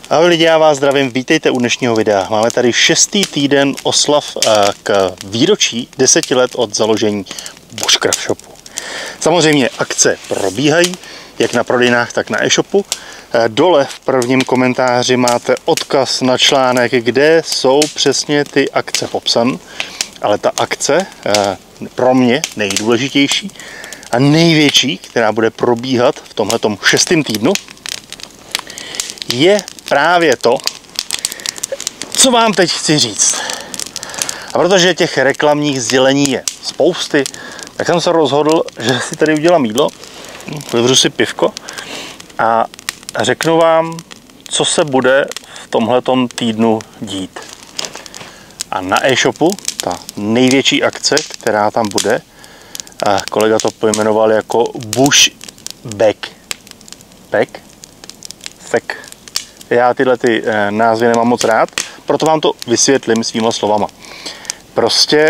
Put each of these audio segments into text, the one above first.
Ahoj lidi, já vás zdravím, vítejte u dnešního videa. Máme tady 6. týden oslav k výročí 10 let od založení Bushcraft shopu. Samozřejmě akce probíhají, jak na prodejnách, tak na e-shopu. Dole v prvním komentáři máte odkaz na článek, kde jsou přesně ty akce popsané. Ale ta akce, pro mě nejdůležitější a největší, která bude probíhat v tomhletom 6. týdnu, je právě to, co vám teď chci říct. A protože těch reklamních sdělení je spousty, tak jsem se rozhodl, že si tady udělám jídlo, vyvřu si pivko a řeknu vám, co se bude v tomhletom týdnu dít. A na e-shopu ta největší akce, která tam bude, kolega to pojmenoval jako Bush Bag. Já tyhle názvy nemám moc rád, proto vám to vysvětlím svýma slovama. Prostě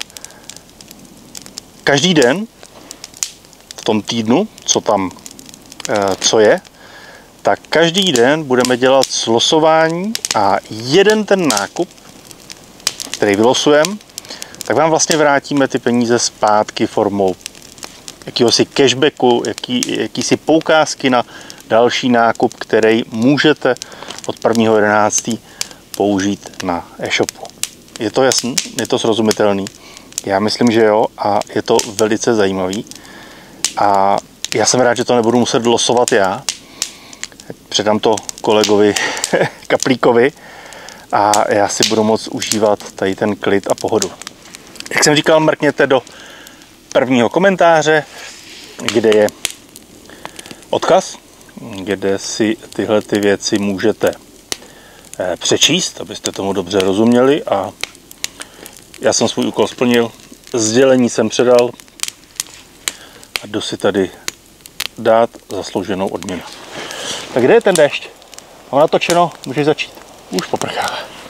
každý den v tom týdnu, co je, tak každý den budeme dělat losování a jeden ten nákup, který vylosujeme, tak vám vlastně vrátíme ty peníze zpátky formou jakýhosi cashbacku, jakýsi poukázky na další nákup, který můžete od 1.11. použít na e-shopu. Je to jasný? Je to srozumitelný? Já myslím, že jo, a je to velice zajímavý. A já jsem rád, že to nebudu muset losovat já. Předám to kolegovi Kaplíkovi a já si budu moct užívat tady ten klid a pohodu. Jak jsem říkal, mrkněte do prvního komentáře, kde je odkaz, kde si tyhle ty věci můžete přečíst, abyste tomu dobře rozuměli, a já jsem svůj úkol splnil, sdělení jsem předal a jdu si tady dát zaslouženou odměnu. Tak kde je ten déšť? Mám natočeno, můžeš začít. Už poprchá.